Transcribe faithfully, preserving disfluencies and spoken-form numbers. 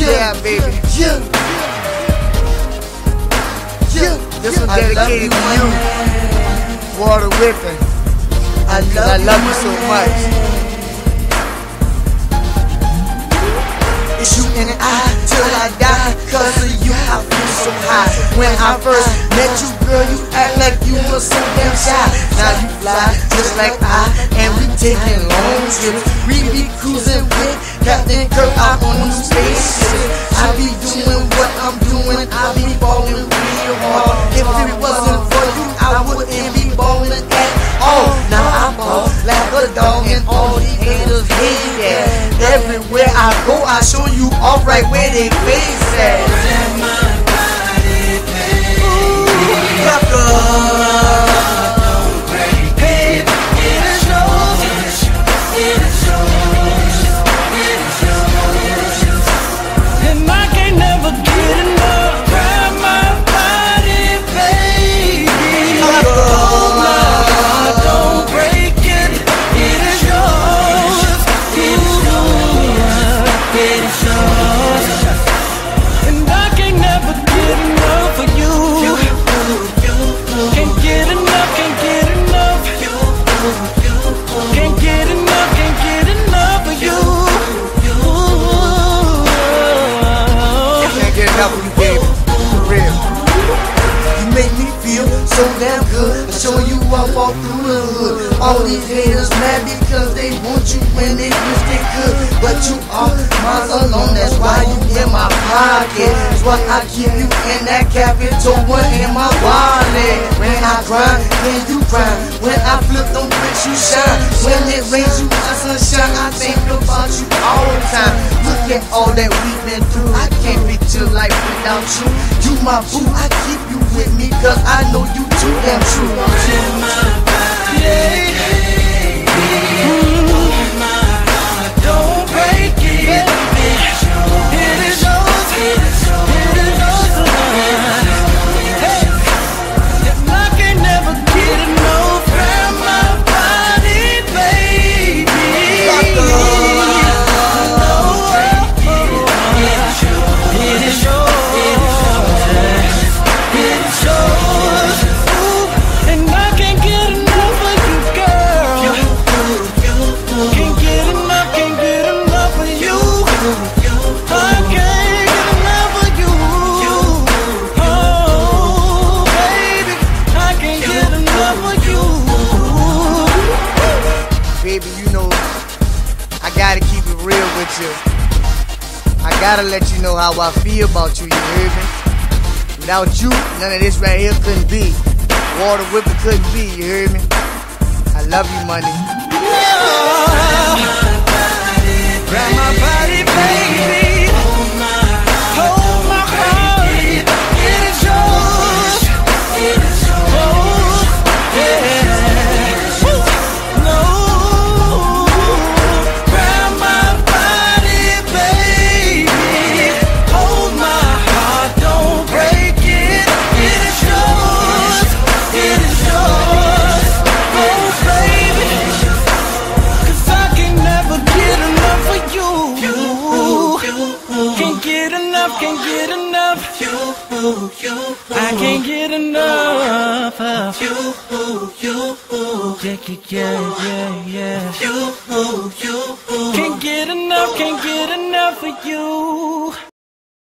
Yeah, baby. Yeah. Yeah. This one dedicated to you, Walter Whipping. I love, I love you so much. It's you and I till I die. Cause of you I feel so high. When I first met you, girl, you act like you were so damn shy. Now you fly just like I, and we taking long trips. We be cruising with Captain Kirk out on new spaceships. I be doing what I'm doing, I be ballin' real hard. If it wasn't for you, I wouldn't be ballin' at all. Now I ball like a dog and all these haters hate that. Everywhere I go, I show you all right where they face at. So damn good, showing you off all through the hood. All these haters mad because they want you when they wish they could. But you are mine alone, that's why you in my pocket. That's why I keep you in that Capital One in my wallet. When I grind, then you grind. When I flip them bricks, you shine. When it rains, you got sunshine. I think about you all the time. Look at all that we've been through. I can't picture life without you. You my boo, I keep you with me cause I know you too damn true. Yeah. Don't break it. It is yours. It is yours. It is yours. Hey, I can never get enough from my body, baby. It is yours. Baby, you know, I gotta keep it real with you. I gotta let you know how I feel about you, you hear me? Without you, none of this right here couldn't be. Walter Whipping couldn't be, you hear me? I love you, money. Grab my body, baby. Hold my heart. It is yours. It is yours. Yeah. Can't get enough. I can't get enough of you. Yeah, yeah, yeah, yeah. Can't get enough, can't get enough of you.